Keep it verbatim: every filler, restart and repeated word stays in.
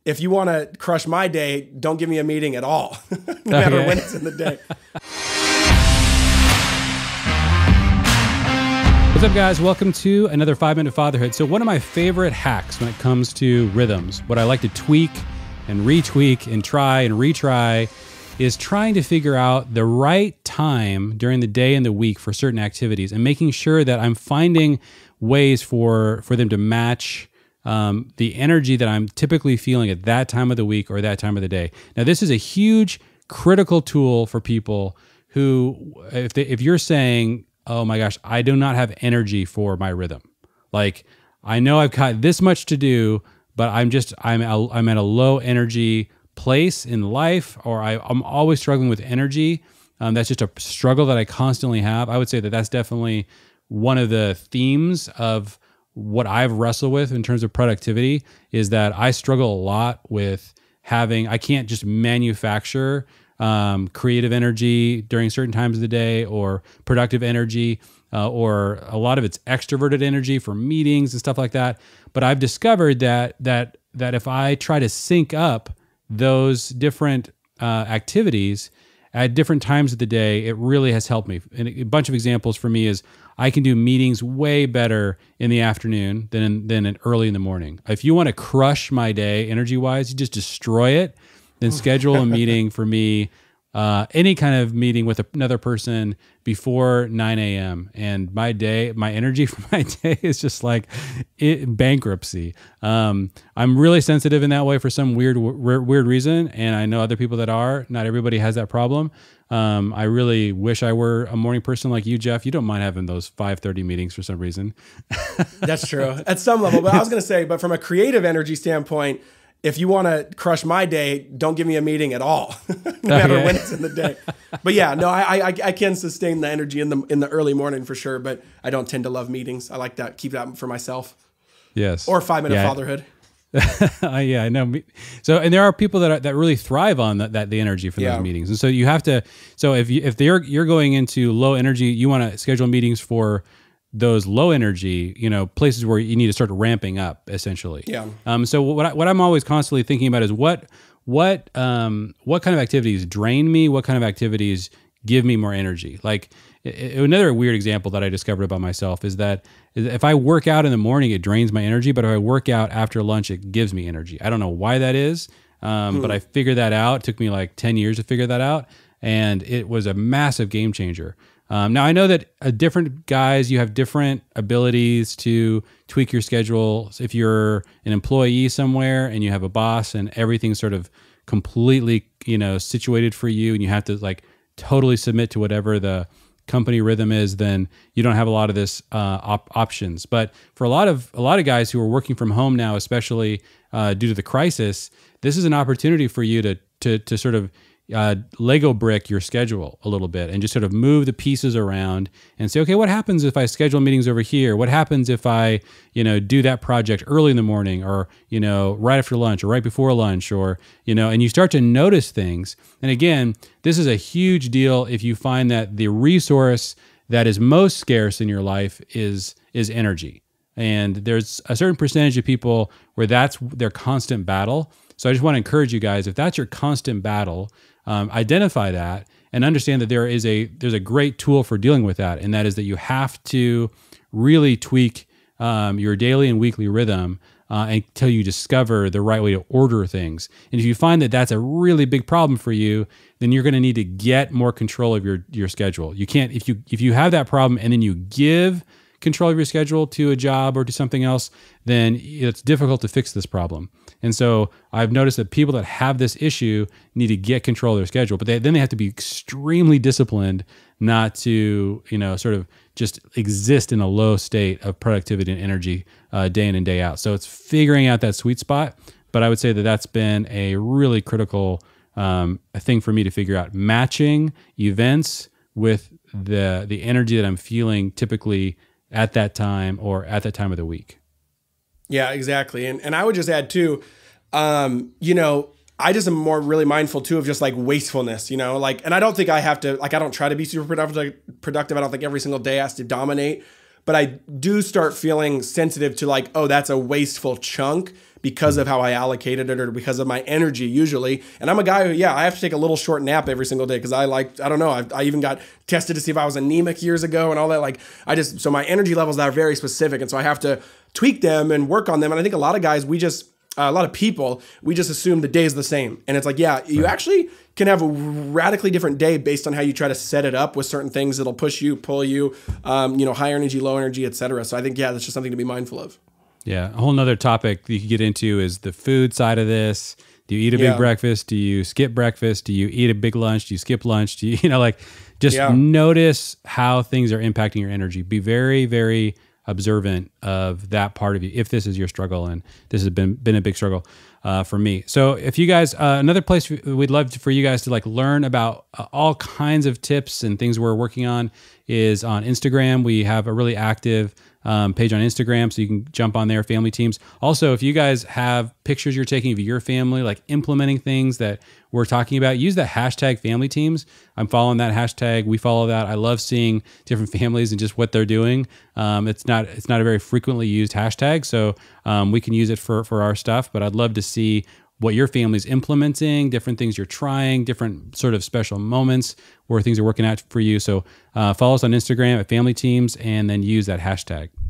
if you want to crush my day, don't give me a meeting at all, no matter Okay. when it's in the day. What's up, guys? Welcome to another five minute Fatherhood. So one of my favorite hacks when it comes to rhythms, what I like to tweak and retweak and try and retry, is trying to figure out the right time during the day and the week for certain activities and making sure that I'm finding ways for, for them to match um, the energy that I'm typically feeling at that time of the week or that time of the day. Now, this is a huge critical tool for people who, if, they, if you're saying, oh my gosh, I do not have energy for my rhythm. Like, I know I've got this much to do, but I'm just, I'm, a, I'm at a low energy place in life, or I, I'm always struggling with energy. Um, that's just a struggle that I constantly have. I would say that that's definitely one of the themes of what I've wrestled with in terms of productivity, is that I struggle a lot with having, I can't just manufacture um, creative energy during certain times of the day, or productive energy, uh, or a lot of it's extroverted energy for meetings and stuff like that. But I've discovered that that that if I try to sync up those different uh, activities at different times of the day, it really has helped me. And a bunch of examples for me is I can do meetings way better in the afternoon than in, than in early in the morning. If you want to crush my day energy-wise, you just destroy it, then schedule a meeting for me, uh, any kind of meeting with another person before nine A M And my day, my energy for my day is just like it, bankruptcy. Um, I'm really sensitive in that way for some weird, weird, weird reason. And I know other people that are. Not everybody has that problem. Um, I really wish I were a morning person like you, Jeff. You don't mind having those five thirty meetings for some reason. That's true at some level. But I was going to say, but from a creative energy standpoint, if you want to crush my day, don't give me a meeting at all, no matter Okay. when it's in the day. But yeah, no, I, I I can sustain the energy in the in the early morning for sure. But I don't tend to love meetings. I like that, keep that for myself. Yes. Or five minute Yeah. fatherhood. Uh, yeah, I know. So, and there are people that are, that really thrive on that, that the energy for Yeah. those meetings, and so you have to. So if you if they're you're going into low energy, you want to schedule meetings for those low energy, you know, places where you need to start ramping up, essentially. Yeah. Um. So what I, what I'm always constantly thinking about is what what um what kind of activities drain me, what kind of activities give me more energy. Like i- i- another weird example that I discovered about myself is that if I work out in the morning, it drains my energy, but if I work out after lunch, it gives me energy. I don't know why that is, um, but I figured that out. It took me like ten years to figure that out, and it was a massive game changer. Um, now, I know that uh, different guys, you have different abilities to tweak your schedule. So if you're an employee somewhere and you have a boss and everything's sort of completely, you know, situated for you, and you have to like totally submit to whatever the company rhythm is, then you don't have a lot of this uh, op options. But for a lot of a lot of guys who are working from home now, especially uh, due to the crisis, this is an opportunity for you to to to sort of uh, Lego brick your schedule a little bit and just sort of move the pieces around and say, okay, what happens if I schedule meetings over here? What happens if I, you know, do that project early in the morning, or, you know, right after lunch, or right before lunch, or, you know, and you start to notice things. And again, this is a huge deal if you find that the resource that is most scarce in your life is, is energy. And there's a certain percentage of people where that's their constant battle. So I just want to encourage you guys, if that's your constant battle, um, identify that and understand that there is a there's a great tool for dealing with that, and that is that you have to really tweak um, your daily and weekly rhythm uh, until you discover the right way to order things. And if you find that that's a really big problem for you, then you're going to need to get more control of your your schedule. You can't if you if you have that problem and then you give control of your schedule to a job or to something else, then it's difficult to fix this problem. And so I've noticed that people that have this issue need to get control of their schedule, but they, then they have to be extremely disciplined not to, you know, sort of just exist in a low state of productivity and energy uh, day in and day out. So it's figuring out that sweet spot. But I would say that that's been a really critical um, thing for me to figure out, matching events with the the energy that I'm feeling typically at that time or at that time of the week. Yeah, exactly. And and I would just add too, um, you know, I just am more really mindful too of just like wastefulness, you know, like, and I don't think I have to, like, I don't try to be super productive, productive. I don't think every single day has to dominate, but I do start feeling sensitive to like, oh, that's a wasteful chunk because of how I allocated it or because of my energy usually. And I'm a guy who, yeah, I have to take a little short nap every single day because I like, I don't know, I, I even got tested to see if I was anemic years ago and all that. Like I just, so my energy levels are very specific. And so I have to tweak them and work on them. And I think a lot of guys, we just, uh, a lot of people, we just assume the day is the same. And it's like, yeah, you right. actually can have a radically different day based on how you try to set it up with certain things that'll push you, pull you, um, you know, high energy, low energy, et cetera. So I think, yeah, that's just something to be mindful of. Yeah. A whole nother topic you could get into is the food side of this. Do you eat a big yeah. breakfast? Do you skip breakfast? Do you eat a big lunch? Do you skip lunch? Do you, you know, like just yeah. notice how things are impacting your energy. Be very, very observant of that part of you if this is your struggle, and this has been been a big struggle uh, for me. So if you guys, uh, another place we'd love to, for you guys to like learn about uh, all kinds of tips and things we're working on is on Instagram. We have a really active um, page on Instagram, so you can jump on there, family teams. Also, if you guys have pictures you're taking of your family, like implementing things that we're talking about, use the hashtag family teams. I'm following that hashtag. We follow that. I love seeing different families and just what they're doing. Um, it's not it's not a very frequently used hashtag, so um, we can use it for, for our stuff, but I'd love to see what your family's implementing, different things you're trying, different sort of special moments where things are working out for you. So uh, follow us on Instagram at Family Teams and then use that hashtag.